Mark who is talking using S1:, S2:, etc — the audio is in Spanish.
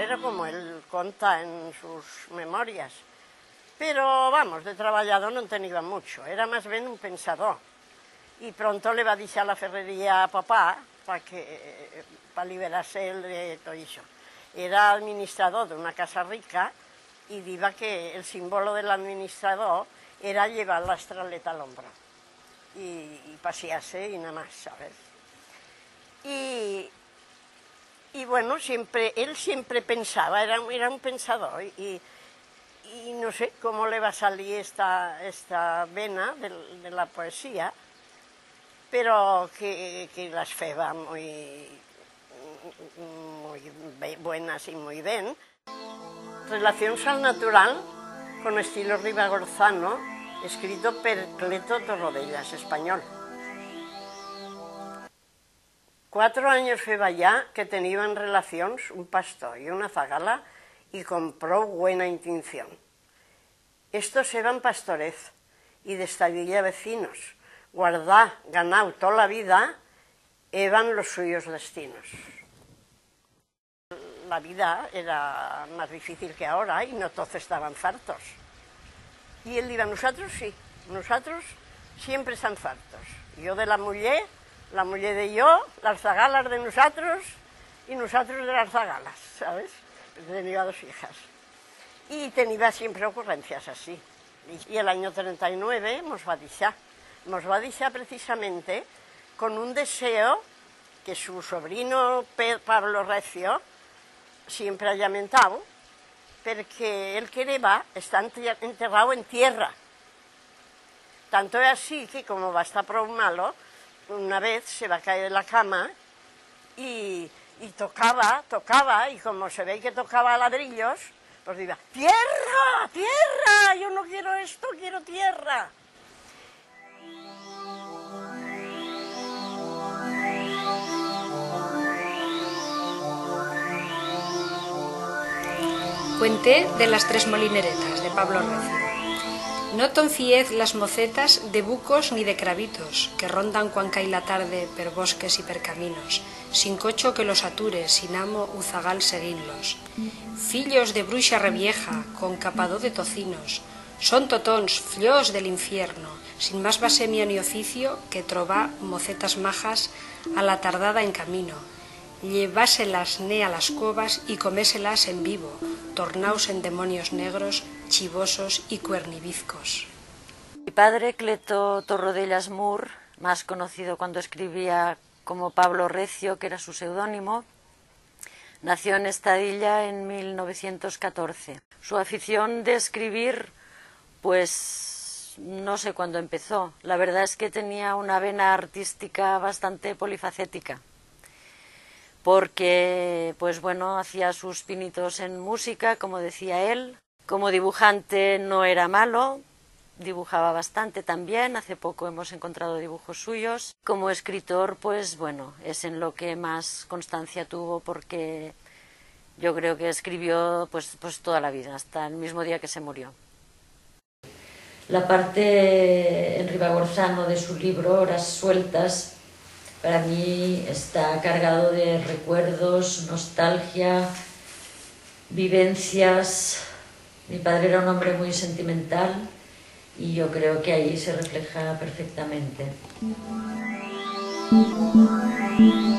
S1: ingeniero, como él conta en sus memorias. Però, vamos, de treballador no en tenia mucho, era más ben un pensador. I pronto le va deixar la ferreria a papà per liberar-se ell de tot això. Era administrador d'una casa rica i diva que el símbolo de l'administrador era llevar l'estraleta al hombro y pasearse y nada más, ¿sabes? Y bueno, él siempre pensaba, era un pensador y no sé cómo le va a salir esta vena de la poesía, pero que las feba muy buenas y muy bien. Relaciones al natural con estilo ribagorzano, escrito por Cleto Torrodellas, español. 4 años feba ya que tenían relaciones un pastor y una zagala y con prou buena intención. Estos eran pastorez y de estadilla vecinos. Guardar, ganado toda la vida, eran los suyos destinos. La vida era más difícil que ahora y no todos estaban fartos. Y él diga, nosotros sí, nosotros siempre están fartos. Yo de la muller de yo, las zagalas de nosotros y nosotros de las zagalas, ¿sabes? Tenía 2 hijas. Y tenía siempre ocurrencias así. Y el año 39 nos va a deixar precisamente con un deseo que su sobrino Pablo Recio siempre ha lamentado, porque él quería estar enterrado en tierra. Tanto es así que, como va a estar prou malo, una vez se va a caer de la cama y tocaba, y como se ve que tocaba ladrillos, pues diga, ¡tierra, tierra! Yo no quiero esto, quiero tierra.
S2: Cuenté de las 3 molineretas, de Pablo Recio. No tonciez las mocetas de bucos ni de cravitos, que rondan cuan cai la tarde per bosques y per caminos, sin cocho que los ature, sin amo uzagal seguinlos. Fillos de bruixa revieja, con capado de tocinos, son totons, fllós del infierno, sin más basemia ni oficio que trobar mocetas majas a la tardada en camino, lleváselas ne a las cuevas y coméselas en vivo, tornaos en demonios negros, chivosos y cuernivizcos.
S3: Mi padre, Cleto Torrodellas Mur, más conocido cuando escribía como Pablo Recio, que era su seudónimo, nació en Estadilla en 1914. Su afición de escribir, pues no sé cuándo empezó. La verdad es que tenía una vena artística bastante polifacética, porque, pues bueno, hacía sus pinitos en música, como decía él. Como dibujante no era malo, dibujaba bastante también, hace poco hemos encontrado dibujos suyos. Como escritor, pues bueno, es en lo que más constancia tuvo, porque yo creo que escribió pues toda la vida, hasta el mismo día que se murió. La parte en ribagorzano de su libro, Horas sueltas, para mí está cargado de recuerdos, nostalgia, vivencias. Mi padre era un hombre muy sentimental y yo creo que ahí se refleja perfectamente.